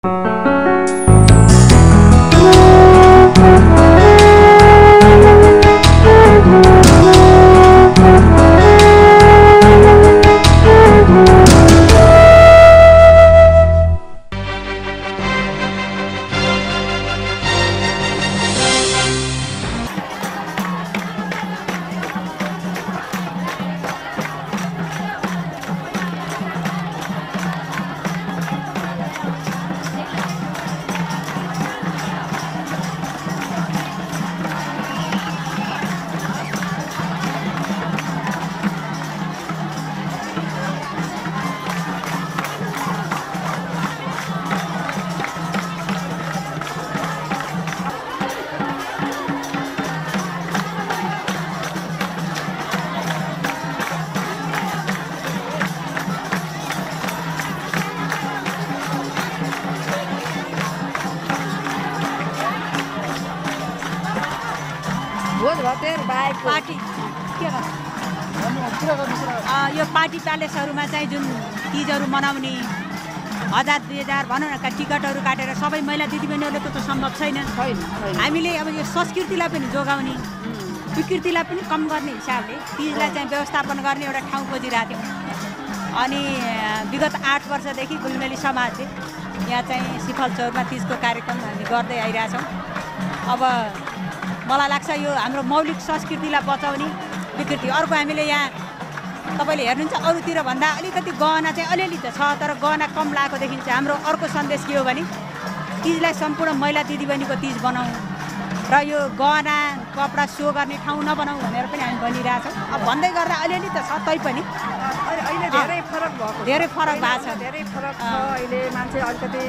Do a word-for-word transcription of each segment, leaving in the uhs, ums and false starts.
Party के यो party प्यालेसहरूमा चाहिँ जुन तिजहरू मनाउने हजार दुई हजार भनौँ न टिकटहरू काटेर सबै महिला दिदीबहिनीहरूले त सम्भव छैन। हामीले अब यो संस्कृतिलाई पनि जोगाउने विकृतिलाई पनि कम गर्ने हिसाबले तिजलाई चाहिँ व्यवस्थापन गर्ने एउटा ठाउँ खोजिरहेको थियौँ। अनि विगत आठ वर्षदेखि गुल्मेली समाजले यहाँ चाहिँ सिफल चौरमा तिजको कार्यक्रम हामी गर्दै आइरहेछौँ। अब मलाई लाग्छ यो हाम्रो मौलिक संस्कृतिलाई बचाउने विकृति। अर्को हामीले यहाँ तपाईँले हेर्नुहुन्छ अरूतिर भन्दा अलिकति गहना चाहिँ अलिअलि त छ, तर गहना कम लागेकोदेखि चाहिँ हाम्रो अर्को सन्देश के हो भने तिजलाई सम्पूर्ण महिला दिदीबहिनीको तिज बनाऊ र यो गहना कपडा सो गर्ने ठाउँ नबनाऊ भनेर पनि हामी भनिरहेछौँ। अब भन्दै गर्दा अलिअलि त छ, तैपनि अहिले धेरै फरक भएको धेरै फरक भएको छ धेरै फरक छ। अहिले मान्छे अलिकति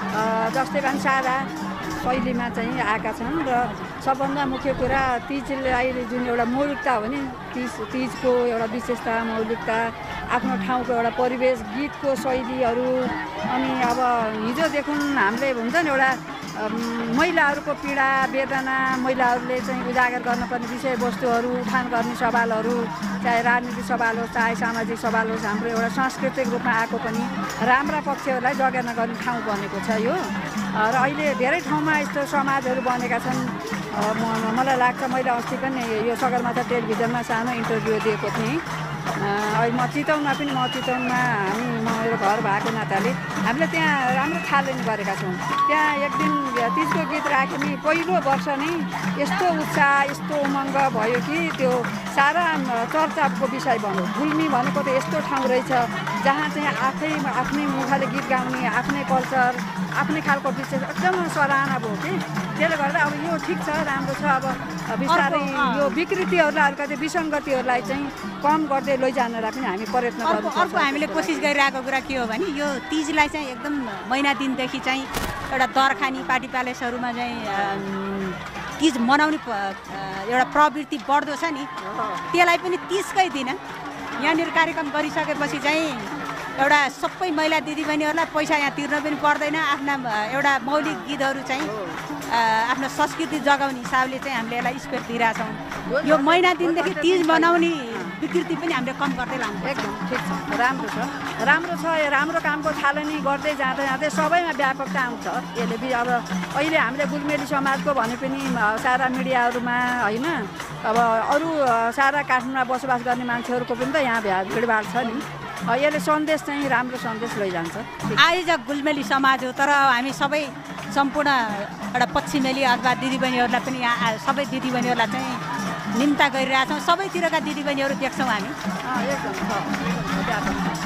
जस्तै भए सादा शैलीमा चाहिँ आएका छन् र सबभन्दा मुख्य कुरा तिजलाई जुन एउटा मौलिकता हो नि, तिज तिजको एउटा विशेषता मौलिकता आफ्नो ठाउँको एउटा परिवेश गीतको शैलीहरू। अनि अब हिजोदेखि हामीले हुन्छ नि एउटा महिलाहरूको पीडा वेदना महिलाहरूले चाहिँ उजागर गर्नुपर्ने विषयवस्तुहरू उठान गर्ने सवालहरू, चाहे राजनीतिक सवाल होस् चाहे सामाजिक सवाल होस्, हाम्रो एउटा सांस्कृतिक रूपमा आएको पनि राम्रा पक्षहरूलाई जगेर्ना गर्ने ठाउँ बनेको छ यो। र अहिले धेरै ठाउँमा यस्तो समाजहरू बनेका छन्। मलाई लाग्छ मैले अस्ति पनि यो सगरमाथा टेलिभिजनमा सानो इन्टरभ्यू दिएको थिएँ। अहिले म चितवनमा पनि म चितवनमा हामी मेरो घर भएको नाताले हामीले त्यहाँ राम्रो थालनी गरेका छौँ। त्यहाँ एक दिन तिजको गीत राख्यो नि पहिलो वर्ष नै यस्तो उत्साह यस्तो उमङ्ग भयो कि त्यो सारा चर्चाको विषय बन्यो। गुल्मी भनेको त यस्तो ठाउँ रहेछ जहाँ चाहिँ आफै आफ्नै मुखले गीत गाउने आफ्नै कल्चर आफ्नै खालको विशेष एकदम सराहना भयो कि। त्यसले गर्दा अब यो ठिक छ राम्रो छ। अब बिस्तारै यो विकृतिहरूलाई अलिकति विसङ्गतिहरूलाई चाहिँ कम गर्दै लैजानलाई पनि हामी प्रयत्न गर्छौँ। अर्को हामीले कोसिस गरिरहेको कुरा के हो भने यो तिजलाई चाहिँ एकदम महिना दिनदेखि चाहिँ एउटा दरखानी पार्टी प्यालेसहरूमा चाहिँ तिज मनाउने एउटा प्रवृत्ति बढ्दो छ नि, त्यसलाई पनि तिजकै दिन यहाँनिर कार्यक्रम गरिसकेपछि चाहिँ एउटा सबै महिला दिदीबहिनीहरूलाई पैसा यहाँ तिर्न पनि पर्दैन। आफ्ना एउटा मौलिक गीतहरू चाहिँ आफ्नो संस्कृति जगाउने हिसाबले चाहिँ हामीले यसलाई स्पेस दिइरहेछौँ। यो महिना दिनदेखि तिज मनाउने विकृति पनि हामीले कम गर्दै लान्छौँ। एकदम ठिक छ, राम्रो छ राम्रो छ। यो राम्रो कामको थालनी गर्दै जाँदै जाँदै सबैमा व्यापकता आउँछ यसले। अब अहिले हामीले गुल्मेली समाजको भने पनि सारा मिडियाहरूमा होइन, अब अरू सारा काठमाडौँमा बसोबास गर्ने मान्छेहरूको पनि त यहाँ भ्या भिडभाड छ नि। यसले सन्देश चाहिँ राम्रो सन्देश लैजान्छ। आयोजक गुल्मेली समाज हो, तर हामी सबै सम्पूर्ण एउटा पश्चिमेली अथवा दिदीबहिनीहरूलाई पनि यहाँ सबै दिदीबहिनीहरूलाई चाहिँ निम्ता गरिरहेछौँ। सबैतिरका दिदीबहिनीहरू देख्छौँ हामी। एकदम छ।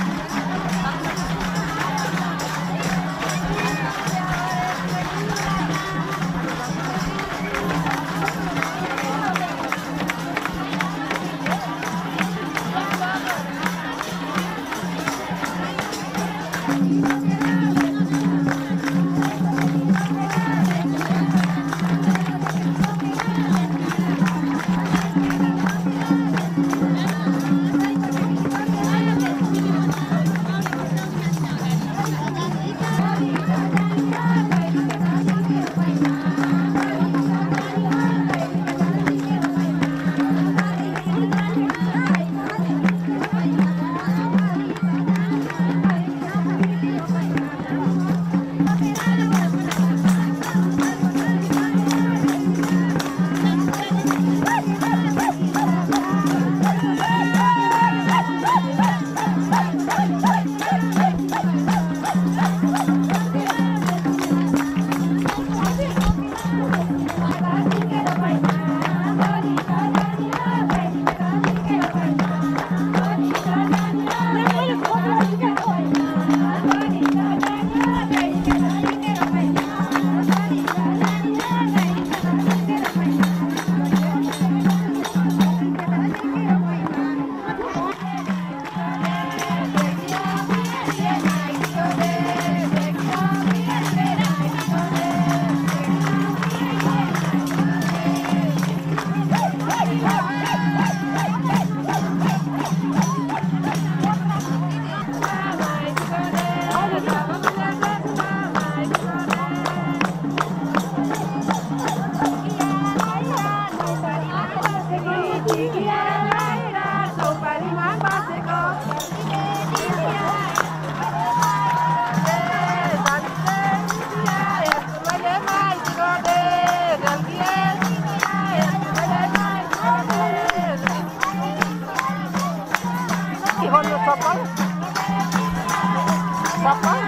पक्का